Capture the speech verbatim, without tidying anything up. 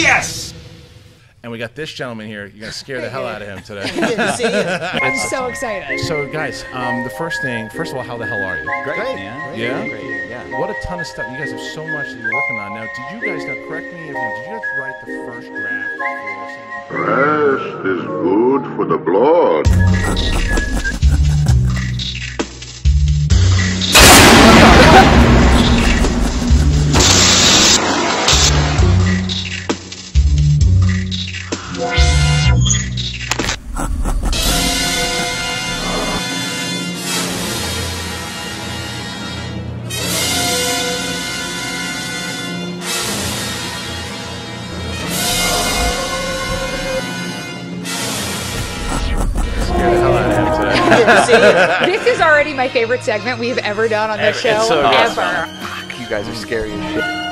Yes! And we got this gentleman here. You're going to scare the hell out of him today. I'm so excited. So, guys, um, the first thing, first of all, how the hell are you? Great, Great. man. Yeah? Great, yeah. What a ton of stuff. You guys have so much that you're working on. Now, did you guys, now correct me if I'm, did you guys write the first draft for Rest is good for the blood. This is already my favorite segment we've ever done on this show, so ever. awesome. You guys are scary as shit.